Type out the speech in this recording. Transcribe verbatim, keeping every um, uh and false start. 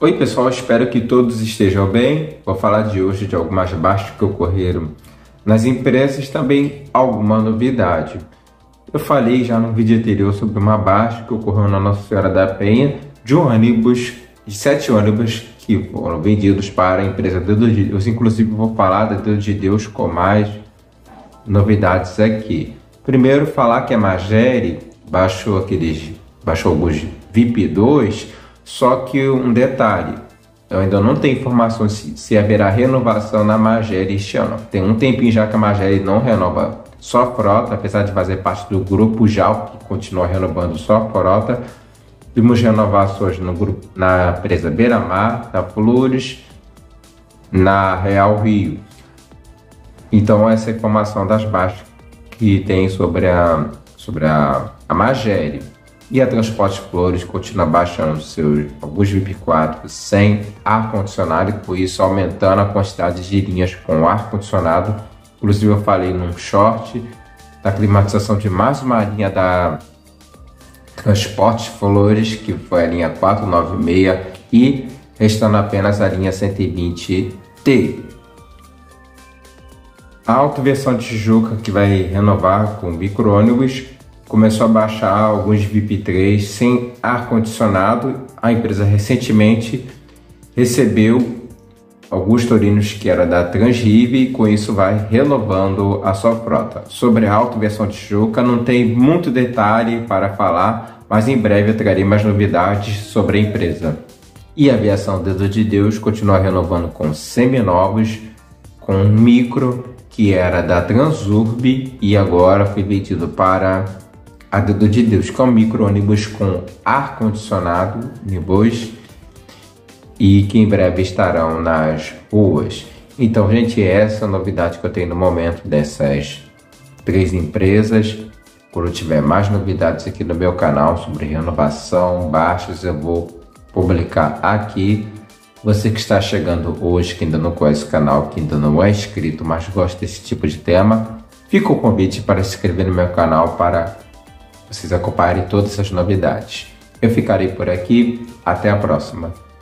Oi pessoal, espero que todos estejam bem. Vou falar de hoje de algumas baixas que ocorreram nas empresas, também alguma novidade. Eu falei já no vídeo anterior sobre uma baixa que ocorreu na Nossa Senhora da Penha de um ônibus, de sete ônibus que foram vendidos para a empresa Dedo de Deus. Inclusive vou falar da Dedo de Deus com mais novidades aqui. Primeiro falar que a Magere baixou aqueles, baixou alguns V I P dois. Só que um detalhe, eu ainda não tenho informação se, se haverá renovação na Magere este ano. Tem um tempinho já que a Magere não renova só frota, apesar de fazer parte do grupo Jal, que continua renovando só frota. Temos renovações no grupo, na empresa Beira Mar, na Flores, na Real Rio. Então essa é a informação das baixas que tem sobre a, sobre a, a Magere. E a Transportes Flores continua baixando seus alguns V I P quatro sem ar-condicionado e por isso aumentando a quantidade de linhas com ar-condicionado. Inclusive eu falei num short da climatização de mais uma linha da Transportes Flores, que foi a linha quatrocentos e noventa e seis, e restando apenas a linha cento e vinte T. A autoversão de Tijuca, que vai renovar com micro-ônibus, começou a baixar alguns V I P três sem ar-condicionado. A empresa recentemente recebeu alguns torinos que era da Transrive e com isso vai renovando a sua frota. Sobre a autoversão de Tijuca não tem muito detalhe para falar, mas em breve eu trarei mais novidades sobre a empresa. E a aviação Dedo de Deus continua renovando com seminovos, com micro, que era da Transurb e agora foi vendido para a Dedo de Deus, que é um micro-ônibus com ar-condicionado, ônibus, e que em breve estarão nas ruas. Então, gente, essa é a novidade que eu tenho no momento dessas três empresas. Quando tiver mais novidades aqui no meu canal sobre renovação, baixas, eu vou publicar aqui. Você que está chegando hoje, que ainda não conhece o canal, que ainda não é inscrito, mas gosta desse tipo de tema, fica o convite para se inscrever no meu canal para vocês acompanharem todas essas novidades. Eu ficarei por aqui, até a próxima.